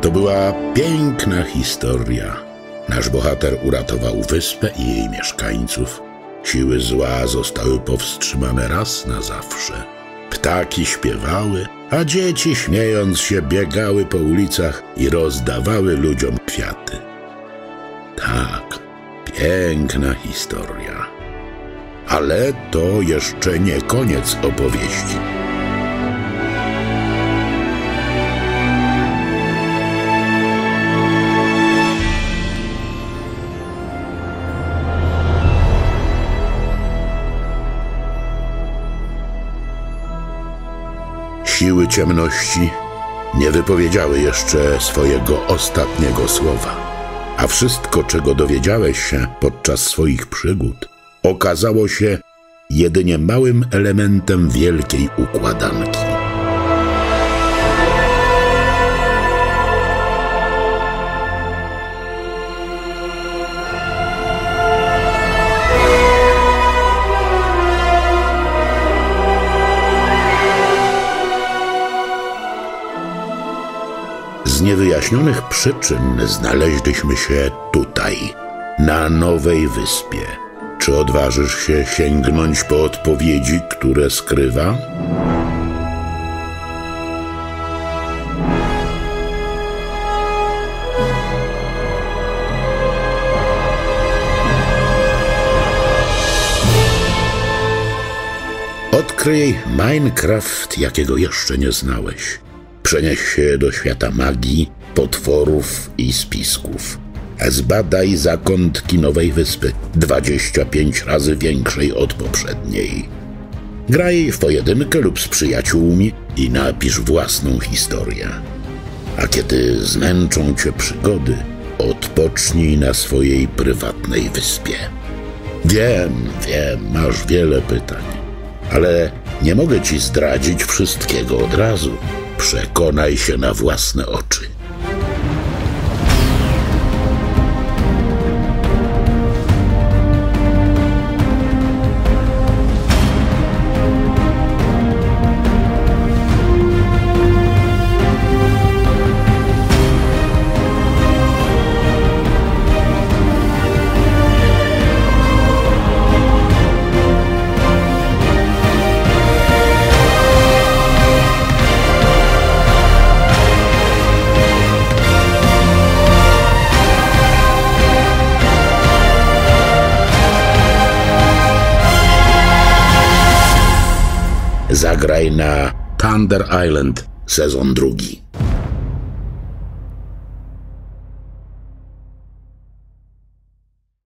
To była piękna historia. Nasz bohater uratował wyspę i jej mieszkańców. Siły zła zostały powstrzymane raz na zawsze. Ptaki śpiewały, a dzieci, śmiejąc się, biegały po ulicach i rozdawały ludziom kwiaty. Tak, piękna historia. Ale to jeszcze nie koniec opowieści. Siły ciemności nie wypowiedziały jeszcze swojego ostatniego słowa, a wszystko, czego dowiedziałeś się podczas swoich przygód, okazało się jedynie małym elementem wielkiej układanki. Z niewyjaśnionych przyczyn znaleźliśmy się tutaj, na Nowej Wyspie. Czy odważysz się sięgnąć po odpowiedzi, które skrywa? Odkryj Minecraft, jakiego jeszcze nie znałeś. Przenieś się do świata magii, potworów i spisków. Zbadaj zakątki Nowej Wyspy, 25 razy większej od poprzedniej. Graj w pojedynkę lub z przyjaciółmi i napisz własną historię. A kiedy zmęczą cię przygody, odpocznij na swojej prywatnej wyspie. Wiem, masz wiele pytań, ale nie mogę ci zdradzić wszystkiego od razu. Przekonaj się na własne oczy. Zagraj na Thunder Island sezon 2.